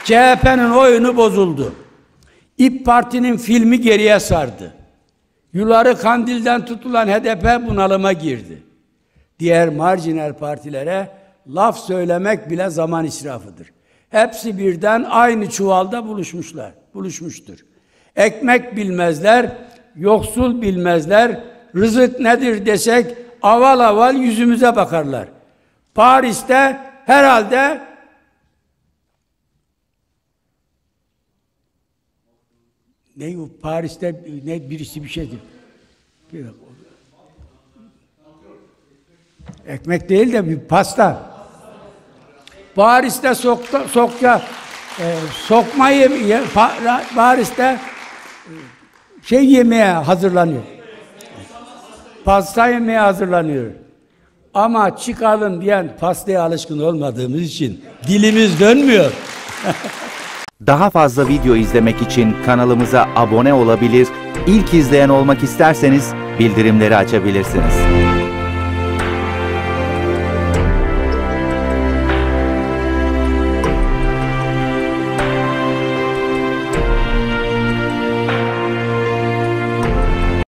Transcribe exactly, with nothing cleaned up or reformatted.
C H P'nin oyunu bozuldu. İYİ Parti'nin filmi geriye sardı. Yuları Kandil'den tutulan H D P bunalıma girdi. Diğer marjinal partilere laf söylemek bile zaman israfıdır. Hepsi birden aynı çuvalda buluşmuşlar, buluşmuştur. Ekmek bilmezler, yoksul bilmezler, rızık nedir desek aval aval yüzümüze bakarlar. Paris'te herhalde ne bu Paris'te ne birisi bir şeydir. Bir ekmek değil de bir pasta. Paris'te sokta, sokça e, sokma yemeği, Paris'te e, şey yemeye hazırlanıyor. Pasta yemeye hazırlanıyor. Ama çıkalım diyen pastaya alışkın olmadığımız için dilimiz dönmüyor. Daha fazla video izlemek için kanalımıza abone olabilir, ilk izleyen olmak isterseniz bildirimleri açabilirsiniz.